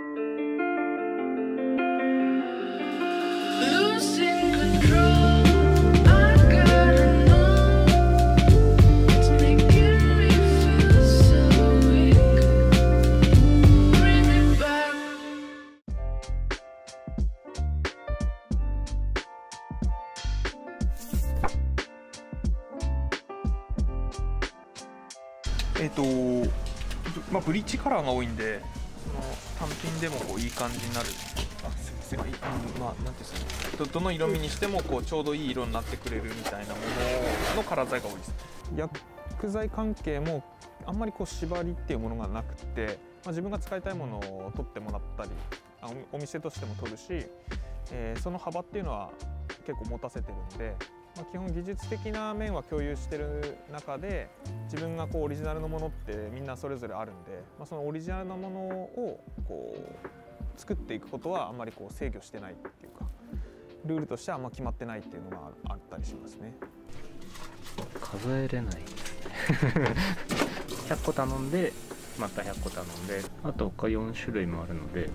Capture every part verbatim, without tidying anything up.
えっとまあブリーチカラーが多いんで、その単品でもこういい感じになる。あ、すみません。まあ、なんていうんですかね。どどの色味にしてもこうちょうどいい色になってくれるみたいなもののカラー剤が多いです。薬剤関係もあんまりこう縛りっていうものがなくて、まあ、自分が使いたいものを取ってもらったり、あお店としても取るし、えー、その幅っていうのは結構持たせてるんで。まあ基本技術的な面は共有してる中で、自分がこうオリジナルのものってみんなそれぞれあるんで、まあ、そのオリジナルなものをこう作っていくことはあんまりこう制御してないっていうか、ルールとしてはあんま決まってないっていうのがあったりしますね。 数えれないですねひゃっこ頼んでまたひゃっこ頼んで、あと他よん種類もあるので、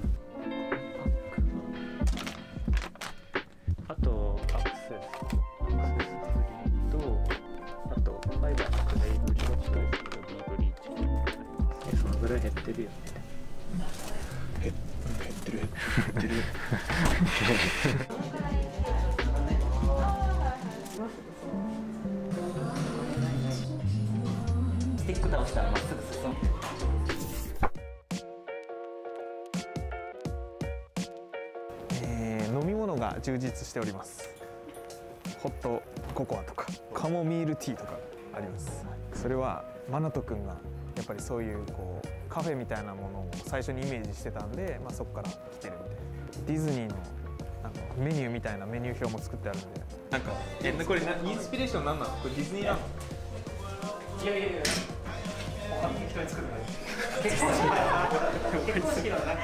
あとアクセスファイバーのクレイブリーチとボディブリーチ、えそのぐらい減ってるよね。 減ってる減ってるスティック倒したらまっすぐ進む。 えー、飲み物が充実しております。ホットココアとかカモミールティーとかあります。それはマナト君がやっぱりそういうこうカフェみたいなものを最初にイメージしてたんで、まあ、そこから来てるみたいな。ディズニーのあのメニューみたいなメニュー表も作ってあるんで、なんかえこれなインスピレーションなんなの？これディズニーなの？ いやいやいや、他の人に作るの結構好きだよ結構好きなのなんか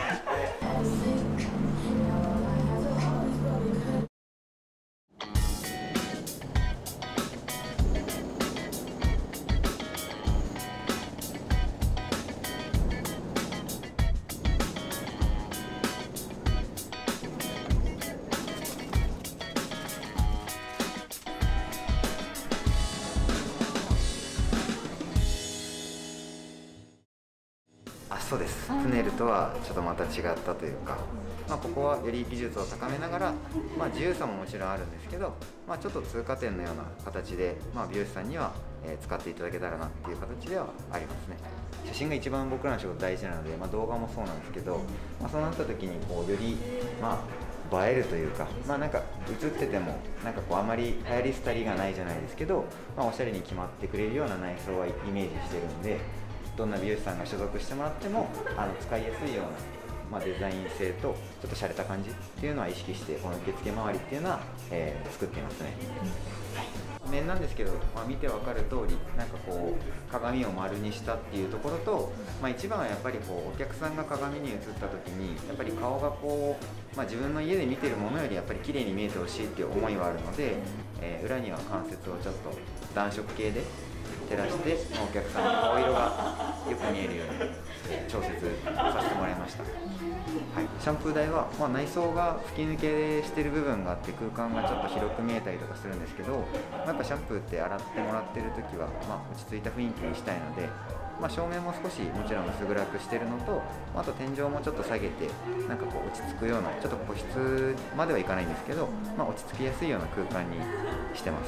そうです。プネルとはちょっとまた違ったというか、まあ、ここはより技術を高めながら、まあ、自由さももちろんあるんですけど、まあ、ちょっと通過点のような形で、まあ、美容師さんには、えー、使っていただけたらなっていう形ではありますね。写真が一番僕らの仕事大事なので、まあ、動画もそうなんですけど、まあ、そうなった時にこうより、まあ、映えるというか、まあ、なんか映っててもなんかこうあまり流行り廃りがないじゃないですけど、まあ、おしゃれに決まってくれるような内装はイメージしてるんで、どんな美容師さんが所属してもらってもあの使いやすいような、まあ、デザイン性とちょっと洒落た感じっていうのは意識して、この受付周りっていうのは、えー、作っていますね。面なんですけど、まあ、見て分かる通りなんかこう鏡を丸にしたっていうところと、まあ、一番はやっぱりこうお客さんが鏡に映った時にやっぱり顔がこう、まあ、自分の家で見てるものよりやっぱり綺麗に見えてほしいっていう思いはあるので、えー、裏には関節をちょっと暖色系で照らして、お客さんの顔色がよく見えるように調節させてもらいました。はい、シャンプー台は、まあ、内装が吹き抜けしてる部分があって空間がちょっと広く見えたりとかするんですけど、まあ、やっぱシャンプーって洗ってもらってる時は、まあ、落ち着いた雰囲気にしたいので、まあ、照明も少しもちろん薄暗くしてるのと、あと天井もちょっと下げてなんかこう落ち着くような、ちょっと個室まではいかないんですけど、まあ、落ち着きやすいような空間にしてます。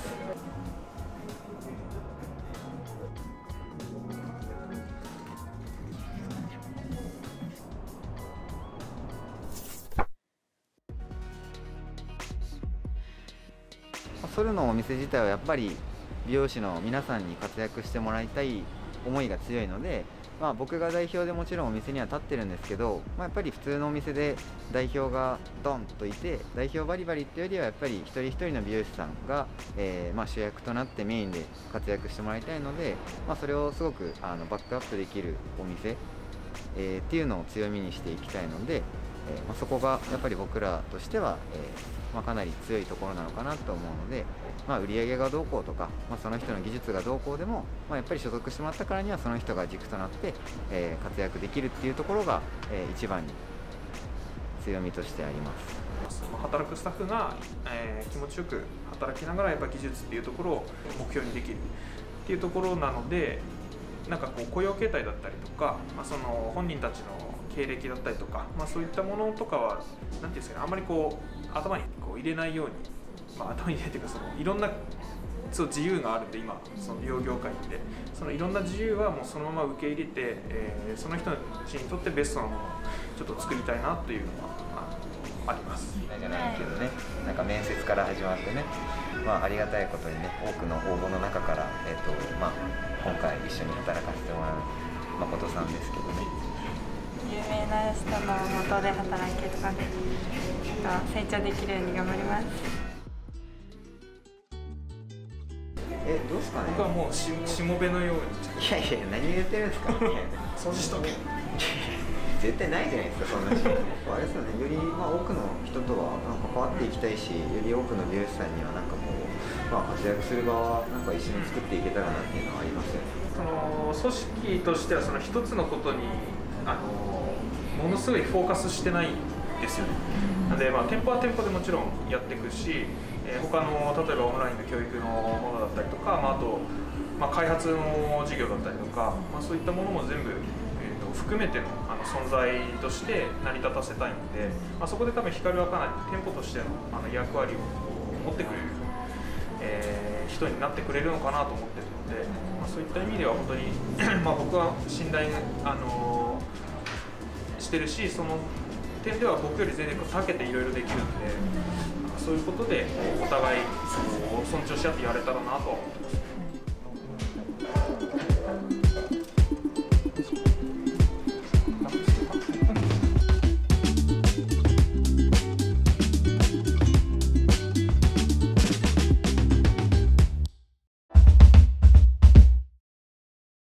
ソルのお店自体はやっぱり美容師の皆さんに活躍してもらいたい思いが強いので、まあ、僕が代表でもちろんお店には立ってるんですけど、まあ、やっぱり普通のお店で代表がドンといて代表バリバリっていうよりはやっぱり一人一人の美容師さんが、えーまあ、主役となってメインで活躍してもらいたいので、まあ、それをすごくあのバックアップできるお店、えー、っていうのを強みにしていきたいので、えーまあ、そこがやっぱり僕らとしては、えーまあ、かなり強いところなのかなと思うので、まあ、売り上げがどうこうとか、まあ、その人の技術がどうこうでも、まあ、やっぱり所属してもらったからにはその人が軸となって、えー、活躍できるっていうところが、えー、一番に強みとしてあります。 働くスタッフが、えー、気持ちよく働きながらやっぱ技術っていうところを目標にできるっていうところなので、なんかこう雇用形態だったりとか、まあ、その本人たちの経歴だったりとか、まあ、そういったものとかは何ていうんですかね、あんまりこう頭にこう入れないように、まあ、頭に入れていうかそのいろんなそう自由があるんで、今その美容業界ってそのいろんな自由はもうそのまま受け入れて、えー、その人たちにとってベストなものをちょっと作りたいなというのは、まあ、あります。 じゃないけどね、なんか面接から始まってね、まあ、ありがたいことにね、多くの応募の中から、えーとまあ、今回一緒に働かせてもらう誠さんですけどね。 有名な人の元で働けるので、成長できるように頑張ります。 え、どうですかね。 僕はもうししもべのように。 いやいや、何言ってるんですか。 掃除しとけ。 絶対ないじゃないですか、そんな人。あれですよね、より、まあ、多くの人とは関わっていきたいし、より多くの美容師さんにはなんかこう、まあ、活躍する場はなんか一緒に作っていけたらなっていうのはありますよね。 その組織としてはその一つのことにあのものすごいフォーカスしてないんですよね。なので、まあ、店舗は店舗でもちろんやっていくし、えー、他の例えばオンラインの教育のものだったりとか、まあ、あと、まあ、開発の事業だったりとか、まあ、そういったものも全部、えー、と含めてのあの存在として成り立たせたいので、まあ、そこで多分光はかなり店舗としてのあの役割を持ってくれる、えー、人になってくれるのかなと思ってるので、まあ、そういった意味では本当にまあ僕は信頼、あのー、してるし、その点では僕より全然長けていろいろできるので、そういうことでお互い尊重し合ってやれたらなとは思ってます。